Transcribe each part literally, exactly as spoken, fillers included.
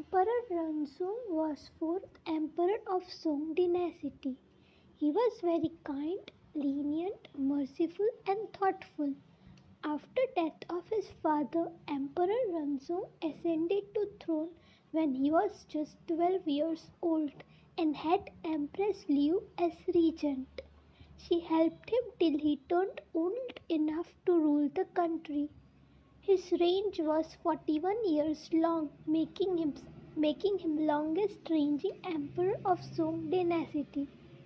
Emperor Renzong was fourth Emperor of Song Dynasty. He was very kind, lenient, merciful and thoughtful. After death of his father, Emperor Renzong ascended to throne when he was just twelve years old and had Empress Liu as regent. She helped him till he turned old enough to rule the country. His reign was forty-one years long, making him, making him longest reigning emperor of Song Dynasty.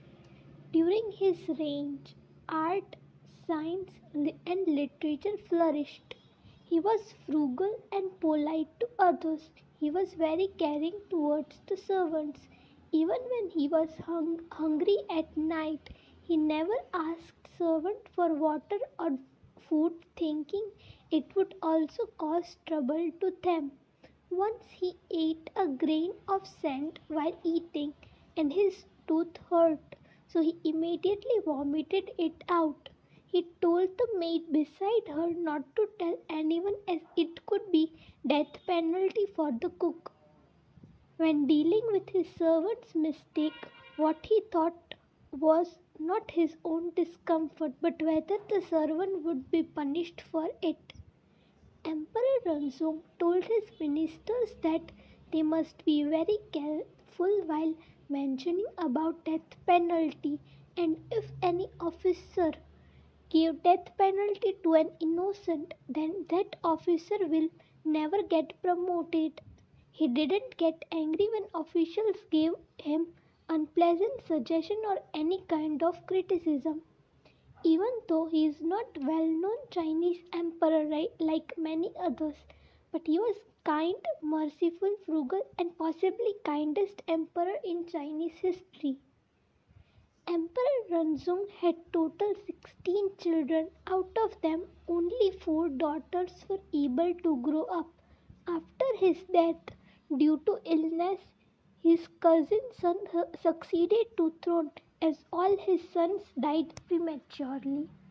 During his reign, art, science, and literature flourished. He was frugal and polite to others. He was very caring towards the servants. Even when he was hung, hungry at night, he never asked servant for water or food, thinking it would also cause trouble to them. Once he ate a grain of sand while eating, and his tooth hurt, so he immediately vomited it out. He told the maid beside her not to tell anyone, as it could be death penalty for the cook. When dealing with his servant's mistake, what he thought was not his own discomfort, but whether the servant would be punished for it. Emperor Renzong told his ministers that they must be very careful while mentioning about death penalty, and if any officer gave death penalty to an innocent, then that officer will never get promoted. He didn't get angry when officials gave him unpleasant suggestion or any kind of criticism. Even though he is not well-known Chinese emperor like many others, but he was kind, merciful, frugal and possibly kindest emperor in Chinese history. Emperor Renzong had total sixteen children. Out of them, only four daughters were able to grow up. After his death, due to illness, his cousin son succeeded to throne, as all his sons died prematurely.